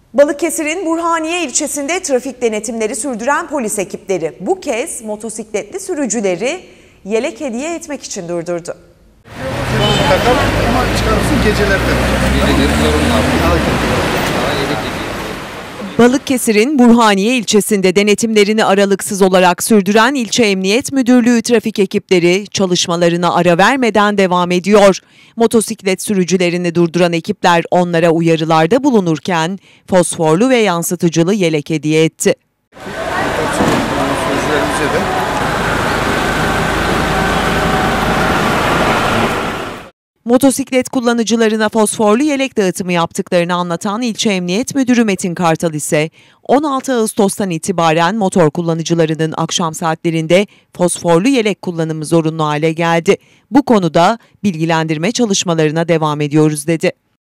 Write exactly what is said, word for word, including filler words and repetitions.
Balıkesir'in Burhaniye ilçesinde trafik denetimleri sürdüren polis ekipleri bu kez motosikletli sürücüleri yelek hediye etmek için durdurdu. Takalım ama çıkarırsın gecelerde. Balıkesir'in Burhaniye ilçesinde denetimlerini aralıksız olarak sürdüren İlçe Emniyet Müdürlüğü trafik ekipleri çalışmalarına ara vermeden devam ediyor. Motosiklet sürücülerini durduran ekipler onlara uyarılarda bulunurken fosforlu ve yansıtıcılı yelek hediye etti. Sürücülerimize de Motosiklet kullanıcılarına fosforlu yelek dağıtımı yaptıklarını anlatan İlçe Emniyet Müdürü Metin Kartal ise on altı Ağustos'tan itibaren motor kullanıcılarının akşam saatlerinde fosforlu yelek kullanımı zorunlu hale geldi. Bu konuda bilgilendirme çalışmalarına devam ediyoruz dedi.